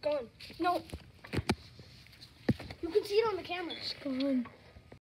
gone. No. You can see it on the camera. It's gone.